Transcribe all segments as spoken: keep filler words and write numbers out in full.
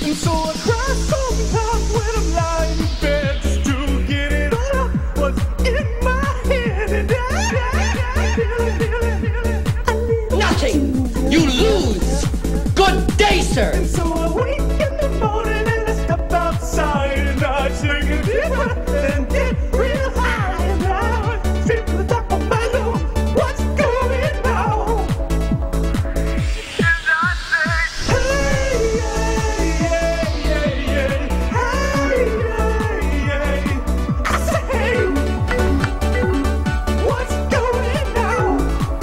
And so I cry sometimes when I'm lying in bed just to get it all out what's in my head. And I feel it, feel it, feel it, feel it. Nothing! You lose! Good day, sir! And so I wake in the morning and I step outside and I take a deep breath and get real high. And I feel the top of my lungs, what's going on? And I say, hey, yeah, yeah, yeah, hey, yeah, yeah. I say, hey, what's going on?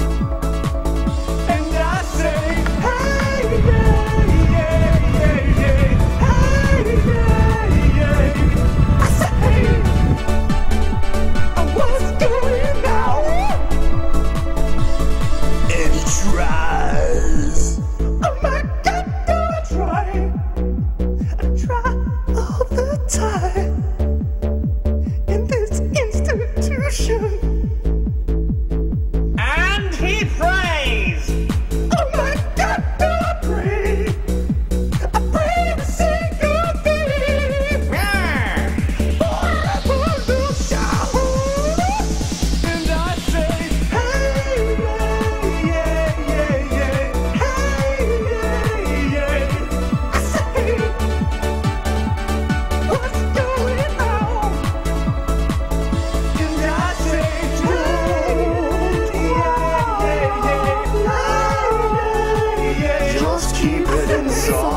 And I say, hey, yeah, yeah, yeah, yeah, hey, yeah, yeah. I say, hey, what's going on? And he tries. Oh my God, I try. I try all the time in this institution. And he prays. Oh my God, do I pray? I pray every single day. For a little shower. And I say, hey, yeah, yeah, yeah, yeah. Hey, yeah, yeah. I say, what's going on? And I say, oh, yeah, yeah, yeah, yeah, yeah. Just keep it inside.